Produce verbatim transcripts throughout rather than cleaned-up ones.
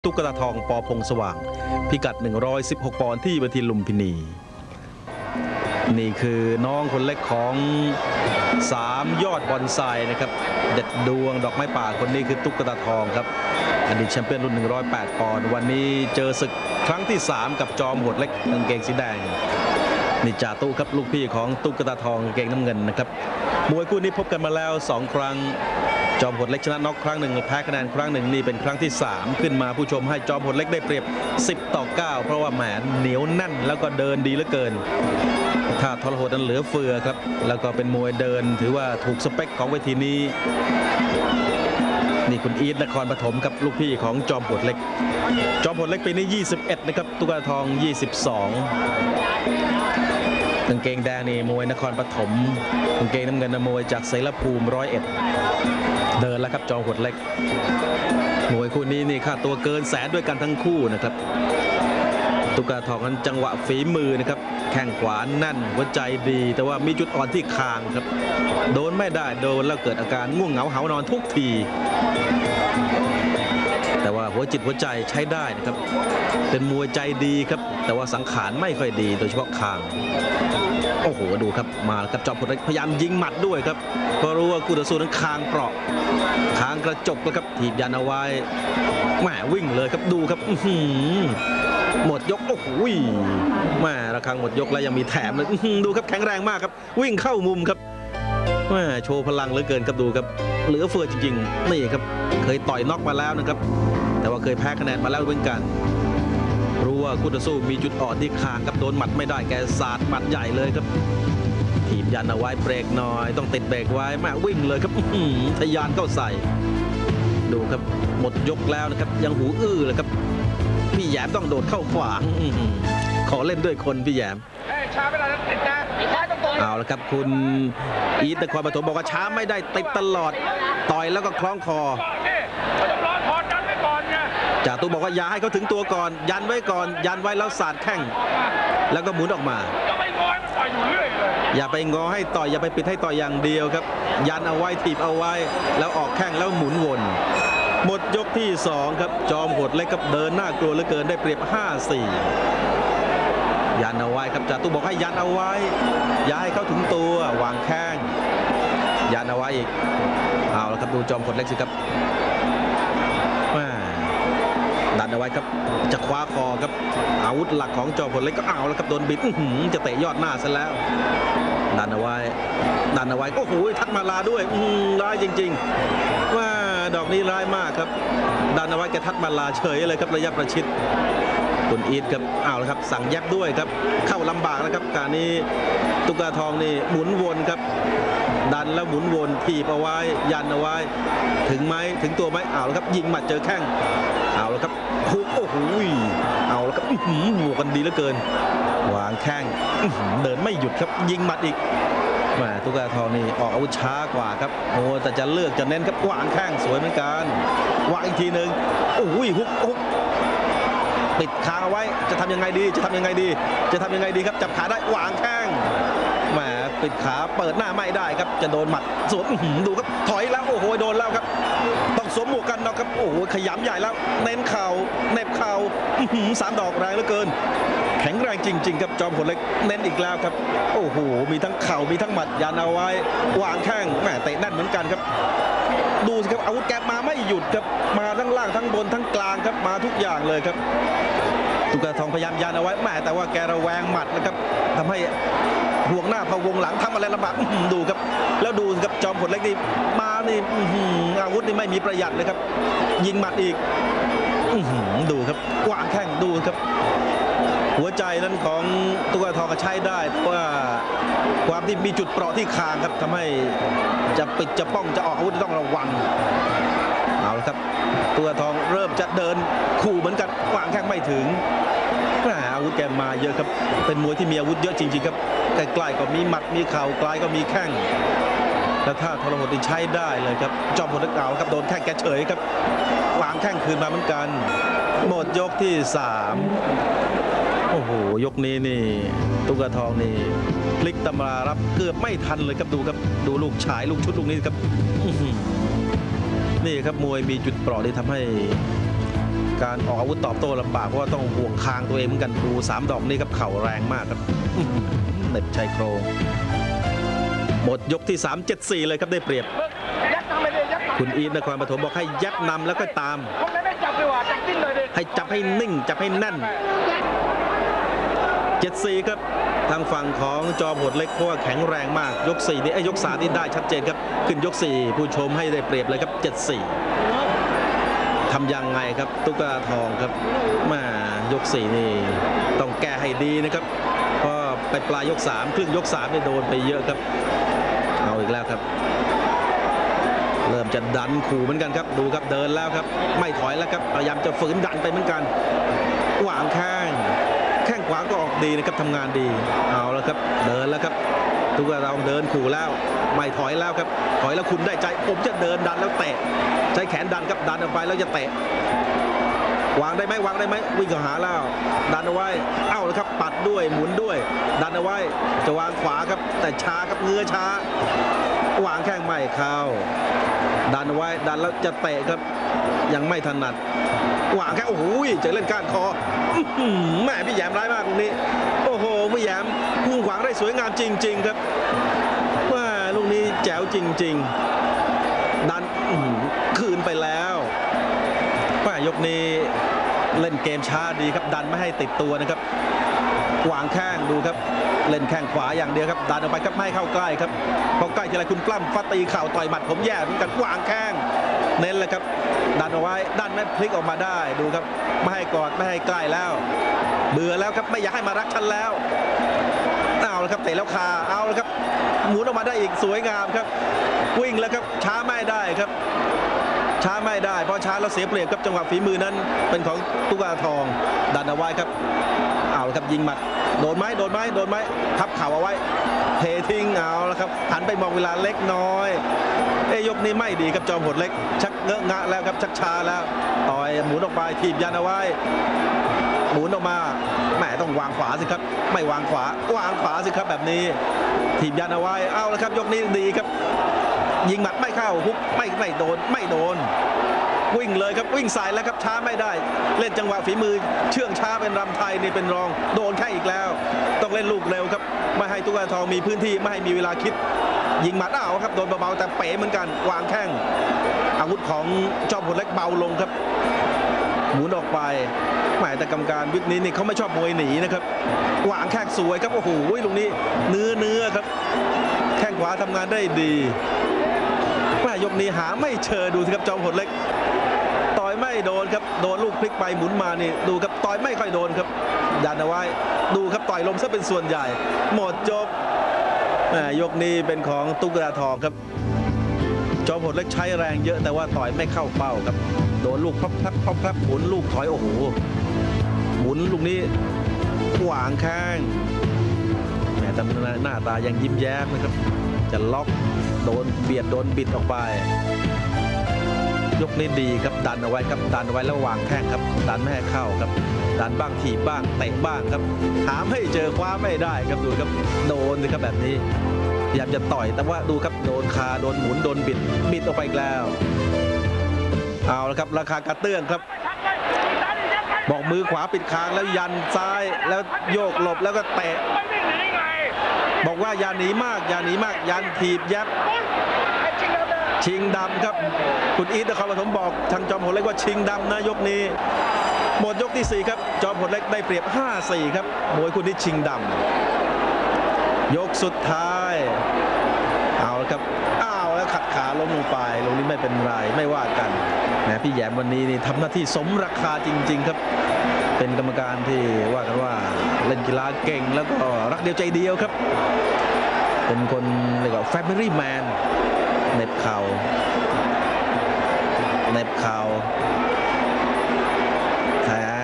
ตุ๊กตาทองปอพงสว่างพิกัดหนึ่งร้อยสิบหกปอนด์ที่เวทีลุมพินีนี่คือน้องคนเล็กของสามยอดบอนไซนะครับเด็ดดวงดอกไม้ป่าคนนี้คือตุ๊กตาทองครับอดีตแชมเปี้ยนรุ่นหนึ่งร้อยแปดปอนด์วันนี้เจอศึกครั้งที่สามกับจอมโหดเล็กกางเกงสีแดงนี่จ่าตุครับลูกพี่ของตุ๊กตาทองกางเกงน้ำเงินนะครับมวยคู่นี้พบกันมาแล้วสองครั้งจอมโหดเล็กชนะน็อกครั้งหนึ่งแพ้คะแนนครั้งหนึ่งนี่เป็นครั้งที่สามขึ้นมาผู้ชมให้จอมโหดเล็กได้เปรียบสิบต่อเก้าเพราะว่าแหมเหนียวแน่นแล้วก็เดินดีเหลือเกินถ้าทรหดนั้นเหลือเฟือครับแล้วก็เป็นมวยเดินถือว่าถูกสเปคของเวทีนี้นี่คุณอีทนครปฐมกับลูกพี่ของจอมโหดเล็กจอมโหดเล็กปีนี้ยี่สิบเอ็ดนะครับตุ๊กตาทองยี่สิบสองกางเกงแดงนี่มวยนครปฐมกางเกงน้ำเงินมวยจากเสรภูมิร้อยเอ็ดเดินแล้วครับจอมโหดเล็กมวยคู่นี้นี่ค่าตัวเกินแสนด้วยกันทั้งคู่นะครับตุ๊กตาทองนั้นจังหวะฝีมือนะครับแข้งขวาแน่นหัวใจดีแต่ว่ามีจุดอ่อนที่คางครับโดนไม่ได้โดนแล้วเกิดอาการง่วงเหงาหานอนทุกทีแต่ว่าหัวจิตหัวใจใช้ได้นะครับเป็นมวยใจดีครับแต่ว่าสังขารไม่ค่อยดีโดยเฉพาะคางโอ้โหดูครับมากับจอมโหดเล็กพยายามยิงหมัดด้วยครับเพราะรู้ว่าคู่ต่อสู้นั้นคางเปราะคางกระจกแล้วครับถีบยันเอาไว้แหมวิ่งเลยครับดูครับหมดยกโอ้โหแหมระฆังหมดยกแล้วยังมีแถมเลยดูครับแข็งแรงมากครับวิ่งเข้ามุมครับแหมโชว์พลังเหลือเกินครับดูครับเหลือเฟือจริงๆนี่ครับเคยต่อยน็อกมาแล้วนะครับแต่ว่าเคยแพ้คะแนนมาแล้วเหมือนกันรู้ว่าคู่ต่อสู้มีจุดอ่อนที่คางครับโดนหมัดไม่ได้แกสาดหมัดใหญ่เลยครับถีบยันเอาไว้เบรกหน่อยต้องติดเบรกไว้แม่วิ่งเลยครับทะยานเข้าใส่ดูครับหมดยกแล้วนะครับยังหูอื้อเลยครับพี่แยมต้องโดดเข้าขวางขอเล่นด้วยคนพี่แยมช้าไม่ได้ติดนะเอาละครับคุณอีทนครปฐมบอกว่าช้าไม่ได้ติดตลอดต่อยแล้วก็คล้องคอจ่าตู้บอกว่าอย่าให้เขาถึงตัวก่อนยันไว้ก่อนยันไว้แล้วสาดแข้งแล้วก็หมุนออกมาอย่าไปงอให้ต่อยอย่าไปปิดให้ต่อยอย่างเดียวครับยันเอาไว้ถีบเอาไว้แล้วออกแข้งแล้วหมุนวนหมดยกที่สองครับจอมโหดเล็กครับเดินหน้ากลัวเหลือเกินได้เปรียบ ห้าสี่ ยันเอาไว้ครับจ่าตู้บอกให้ยันเอาไว้อย่าให้เขาถึงตัววางแข้งยันเอาไว้อีกเอาละครับดูจอมโหดเล็กสิครับดันเอาไว้ครับจะคว้าคอครับอาวุธหลักของจอมโหดเล็กก็เอาแล้วครับโดนบิดจะเตะยอดหน้าซะแล้วดันเอาไว้ดันเอาไว้โอ้โหทัดมาลาด้วยร้ายจริงๆว่าดอกนี้ร้ายมากครับดันเอาไว้แกทัดมาลาเฉยเลยครับระยะประชิดคุณอีทครับเอาแล้วครับสั่งแยบด้วยครับเข้าลำบากนะครับการนี้ตุ๊กตาทองนี่หมุนวนครับดันแล้วหมุนวนถีบเอาไว้ยันเอาไว้ถึงไหมถึงตัวไหมเอาแล้วครับยิงหมัดเจอแข้งเอาแล้วครับฮุกโอ้โหเอาแล้วครับบวกกันดีเหลือเกินวางแข้งเดินไม่หยุดครับยิงหมัดอีกแหมตุ๊กตาทองนี่ออกอาวุธช้ากว่าครับโอ้แต่จะเลือกจะเน้นครับวางแข้งสวยเหมือนกันวางอีกทีหนึ่งโอ้ยฮุกฮุกปิดคางเอาไว้จะทำยังไงดีจะทำยังไงดีจะทำยังไงดีครับจับขาได้วางแข้งแหมปิดขาเปิดหน้าไม่ได้ครับจะโดนหมัดสวมดูครับถอยแล้วโอ้โหโดนแล้วครับต้องสวมหมวกกันน็อกครับโอ้โหขยำใหญ่แล้วเน้นเข่าเน็บเข่าสามดอกแรงเหลือเกินแข็งแรงจริงๆครับจอมโหดเล็กเน้นอีกแล้วครับโอ้โหมีทั้งเข่ามีทั้งหมัดยันเอาไว้วางแข้งแหมเตะแน่นเหมือนกันครับดูสิครับอาวุธแกมาไม่หยุดครับมาทั้งล่างทั้งบนทั้งกลางครับมาทุกอย่างเลยครับตุ๊กตาทองพยายามยันเอาไว้แหมแต่ว่าแกระแวงหมัดนะครับทำให้ห่วงหน้าพะวงหลังทำอะไรลำบากดูครับแล้วดูครับจอมโหดเล็กนี่มานี่อาวุธนี่ไม่มีประหยัดเลยครับยิงหมัดอีกดูครับวางแข้งดูครับหัวใจนั้นของตุ๊กตาทองก็ใช้ได้เพราะว่าความที่มีจุดเปราะที่คางครับทำให้จะปิดจะป้องจะออกอาวุธต้องระวังเอาละครับตุ๊กตาทองเริ่มจะเดินขู่เหมือนกันวางแข้งไม่ถึงอาวุธแกมาเยอะครับเป็นมวยที่มีอาวุธเยอะจริงๆครับใกล้ๆก็มีหมัดมีเข่าไกลก็มีแข้งแล้วถ้าทรหดใช้ได้เลยครับจอมโหดเก่าครับโดนแข้งแกเฉยครับวางแข้งคืนมาเหมือนกันหมดยกที่สามโอ้โหยกนี้นี่ตุ๊กตาทองนี่พลิกตำรารับเกือบไม่ทันเลยครับดูครับดูลูกฉายลูกชุดลูกนี้ครับนี่ครับมวยมีจุดเปราะที่ทำให้การออกอาวุธตอบโต้ลำบากเพราะว่าต้องห่วงคางตัวเองเหมือนกันดูสามดอกนี้ครับเข่าแรงมากครับเหน็บชายโครงหมดยกที่สาม เจ็ดสี่เลยครับได้เปรียบคุณอีทนครปฐมบอกให้ยับนำแล้วก็ตามให้จับให้นิ่งจับให้แน่น เจ็ดสี่ครับทางฝั่งของจอมโหดเล็กเพราะว่าแข็งแรงมากยกสี่นี่ไอ้ยกสามนี่ได้ชัดเจนครับขึ้นยกสี่ผู้ชมให้ได้เปรียบเลยครับ เจ็ดสี่ทำยังไงครับตุ๊กตาทองครับมายกสี่นี่ต้องแก้ให้ดีนะครับเพราะไปปลายยกสามครึ่งยกสามนี่โดนไปเยอะครับเอาอีกแล้วครับเริ่มจะดันขู่เหมือนกันครับดูครับเดินแล้วครับไม่ถอยแล้วครับพยายามจะฝืนดันไปเหมือนกันวางแข้งแข้งขวาก็ออกดีนะครับทำงานดีเอาแล้วครับเดินแล้วครับทุกเราเดินขู่แล้วไม่ถอยแล้วครับถอยแล้วคุณได้ใจผมจะเดินดันแล้วเตะใช้แขนดันครับดันออกไปแล้วจะเตะวางได้ไหมวางได้ไหมวิ่งเข้าหาแล้วดันเอาไว้เอ้าแล้วครับปัดด้วยหมุนด้วยดันเอาไว้จะวางขวาครับแต่ช้าครับเงื้อช้าวางแข้งไม่เข้าดันเอาไว้ดันแล้วจะเตะครับยังไม่ถนัดวางแค่โอ้โหจะเล่นก้านคอแม่พี่แยมร้ายมากตรงนี้โอ้โหพี่แยมพุ่งขวางได้สวยงามจริงๆครับว่าลูกนี้แจ๋วจริงๆดันคืนไปแล้วว่ายกนี้เล่นเกมช้าดีครับดันไม่ให้ติดตัวนะครับวางแข้งดูครับเล่นแข้งขวาอย่างเดียวครับดันออกไปครับไม่ให้เข้าใกล้ครับพอใกล้ทีไรคุณปล้ำฟัดตีเข่าต่อยหมัดผมแย่เหมือนกันวางแข้งเน้นเลยครับดันเอาไว้ดันไม่พลิกออกมาได้ดูครับไม่ให้กอดไม่ให้ใกล้แล้วเบื่อแล้วครับไม่อยากให้มารักฉันแล้วเอาแล้วครับเตะแล้วคาเอาแล้วครับหมุนออกมาได้อีกสวยงามครับวิ่งแล้วครับช้าไม่ได้ครับช้าไม่ได้เพราะช้าเราเสียเปรียบครับจังหวะฝีมือนั้นเป็นของตุ๊กตาทองดันเอาไว้ครับเอาแล้วครับยิงหมัดโดนไหมโดนไหมโดนไหมทับเข่าเอาไว้เททิ้งเอาแล้วครับหันไปมองเวลาเล็กน้อยเอ้ยกนี้ไม่ดีครับจอมโหดเล็กชักเงอะงะแล้วครับชักช้าแล้วต่อยหมุนออกไปถีบยันเอาไว้หมุนออกมาแหมต้องวางขวาสิครับไม่วางขวาวางขวาสิครับแบบนี้ถีบยันเอาไว้เอาแล้วครับยกนี้ดีครับยิงหมัดไม่เข้าฮุกไม่ไม่โดนไม่โดนวิ่งเลยครับวิ่งใส่แล้วครับช้าไม่ได้เล่นจังหวะฝีมือเชื่องช้าเป็นรำไทยนี่เป็นรองโดนแค่อีกแล้วต้องเล่นลูกเร็วครับไม่ให้ตุ๊กตาทองมีพื้นที่ไม่ให้มีเวลาคิดยิงหมัดเอาครับโดนเบาๆแต่เป๋เหมือนกันวางแข้งอาวุธของจอมโหดเล็กเบาลงครับหมุนออกไปแหมแต่กรรมการวิกนี้นี่เขาไม่ชอบมวยหนีนะครับวางแข้งสวยครับโอ้โหลูกนี้เนื้อเนื้อครับแข้งขวาทำงานได้ดีว่ายกนี้หาไม่เจอดูสิครับจอมโหดเล็กต่อยไม่โดนครับโดนลูกพลิกไปหมุนมานี่ดูครับต่อยไม่ค่อยโดนครับยันเอาไว้ดูครับต่อยลมซะเป็นส่วนใหญ่หมดจบยกนี้เป็นของตุ๊กตาทองครับจอมโหดเล็กใช้แรงเยอะแต่ว่าต่อยไม่เข้าเป้าครับโดนลูกพลับพลับพลับพลับหมุนลูกถอยโอ้โหหมุนลูกนี้ขวางข้างแหมแต่หน้าตายังยิ้มแย้มนะครับจะล็อกโดนเบียดโดนบิดออกไปยกนี้ดีครับดันเอาไว้ครับดันเอาไว้แล้ววางแข้งครับดันไม่ให้เข้าครับดันบ้างถีบบ้างเตะบ้างครับหาไม่เจอคว้าไม่ได้ครับดูครับโดนเลยครับแบบนี้พยายามจะต่อยแต่ว่าดูครับโดนคาโดนหมุนโดนบิดบิดออกไปอีกแล้วเอาละครับราคากระเตื้องครับบอกมือขวาปิดคางแล้วยันซ้ายแล้วโยกหลบแล้วก็เตะบอกว่าอย่าหนีมากอย่าหนีมากยันถีบยับชิงดำครับคุณอีทนครปฐมบอกทางจอมโหดเล็กว่าชิงดำนะยกนี้หมดยกที่สี่ครับจอมโหดเล็กได้เปรียบ ห้าสี่ ครับมวยคู่นี้ชิงดำยกสุดท้ายเอาละครับอ้าวแล้วขัดขาล้มลงไปลงนี้ไม่เป็นไรไม่ว่ากันนะพี่แยมวันนี้นี่ทำหน้าที่สมราคาจริงๆครับเป็นกรรมการที่ว่ากันว่าเล่นกีฬาเก่งแล้วก็รักเดียวใจเดียวครับเป็นคนเรียกว่า Family Man เน็บเข่าเน็บเข่าแทง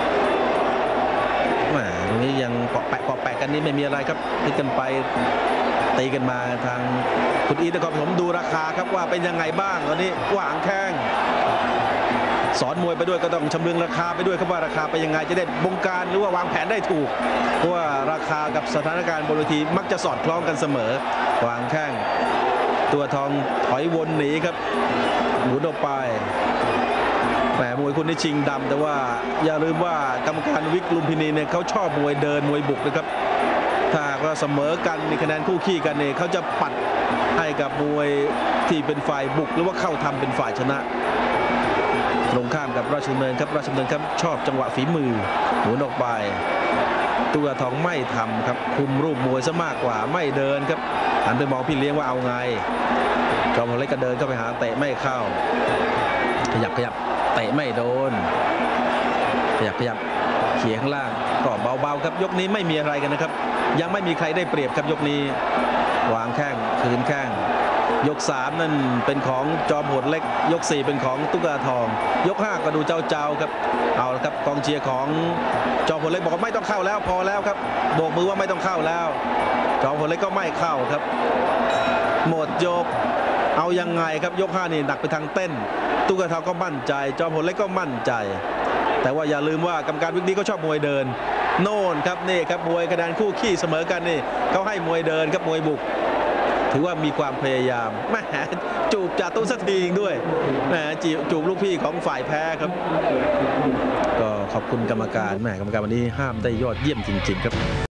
แหมตรงนี้ยังเกาะแปะเกาะแปะกันนี้ไม่มีอะไรครับตีกันไปตีกันมาทางคุณอีทนครปฐมดูราคาครับว่าเป็นยังไงบ้างตอนนี้วางแข้งสอนมวยไปด้วยก็ต้องชำนึงราคาไปด้วยครับว่าราคาไปยังไงจะได้บงการหรือว่าวางแผนได้ถูกเพราะว่าราคากับสถานการณ์บนเวทีมักจะสอดคล้องกันเสมอวางแข้งตัวทองถอยวนหนีครับหมุนออกไปแหมมวยคุณนี่ชิงดำแต่ว่าอย่าลืมว่ากรรมการวิกลุมพินีเนี่ยเขาชอบมวยเดินมวยบุกนะครับถ้าก็เสมอกันมีคะแนนคู่ขี้กันเนี่ยเขาจะปัดให้กับมวยที่เป็นฝ่ายบุกหรือว่าเข้าทำเป็นฝ่ายชนะตรงข้ามกับราชดำเนินครับราชดำเนินครับชอบจังหวะฝีมือหมุนออกไปตัวทองไม่ทำครับคุมรูปมวยซะมากกว่าไม่เดินครับหันไปมองพี่เลี้ยงว่าเอาไงจอมพลเล็กก็เดินเข้าไปหาเตะไม่เข้าขยับขยับเตะไม่โดนขยับขยับเขี่ยข้างล่างก็เบาๆครับยกนี้ไม่มีอะไรกันนะครับยังไม่มีใครได้เปรียบครับยกนี้วางแข้งคืนแข้งยกสามนั่นเป็นของจอมโหดเล็กยกสี่เป็นของตุ๊กตาทองยกห้าก็ดูเจ้าเจ้าครับเอาละครับกองเชียร์ของจอมโหดเล็กบอกว่าไม่ต้องเข้าแล้วพอแล้วครับโบกมือว่าไม่ต้องเข้าแล้วจอมโหดเล็กก็ไม่เข้าครับหมดยกเอายังไงครับยกห้านี่หนักไปทางเต้นตุ๊กตาทองก็มั่นใจจอมโหดเล็กก็มั่นใจแต่ว่าอย่าลืมว่ากรรมการวิกนี้ก็ชอบมวยเดินโน่นครับนี่ครับมวยคะแนนคู่ขี้เสมอกันนี่เขาให้มวยเดินครับมวยบุกถือว่ามีความพยายามแหมจูบจ่าตุ้งสักทีด้วยแหมจูบลูกพี่ของฝ่ายแพ้ครับก็ขอบคุณกรรมการแหมกรรมการวันนี้ห้ามได้ยอดเยี่ยมจริงๆครับ